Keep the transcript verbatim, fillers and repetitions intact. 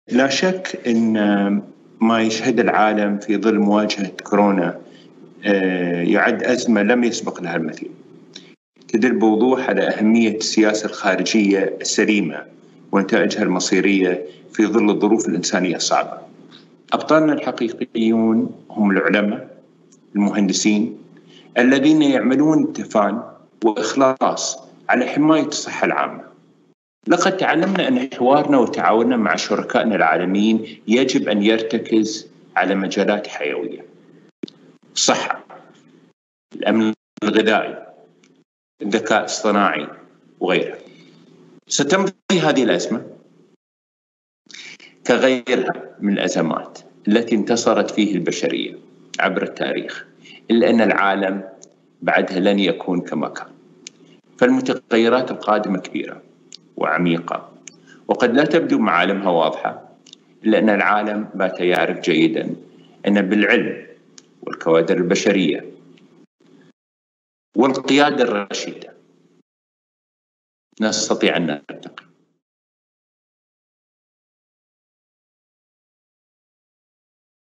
لا شك أن ما يشهد العالم في ظل مواجهة كورونا يعد أزمة لم يسبق لها المثيل، تدل بوضوح على أهمية السياسة الخارجية السليمة ونتائجها المصيرية في ظل الظروف الإنسانية الصعبة. أبطالنا الحقيقيون هم العلماء المهندسين الذين يعملون بتفان وإخلاص على حماية الصحة العامة. لقد تعلمنا أن حوارنا وتعاوننا مع شركائنا العالميين يجب أن يرتكز على مجالات حيوية: الصحة، الأمن الغذائي، الذكاء الاصطناعي وغيرها. ستمضي هذه الأزمة كغيرها من الأزمات التي انتصرت فيه البشرية عبر التاريخ، إلا أن العالم بعدها لن يكون كما كان. فالمتغيرات القادمة كبيرة وعميقة، وقد لا تبدو معالمها واضحة، إلا أن العالم بات يعرف جيدا أن بالعلم والكوادر البشرية والقيادة الرشيدة نستطيع أن نرتقي.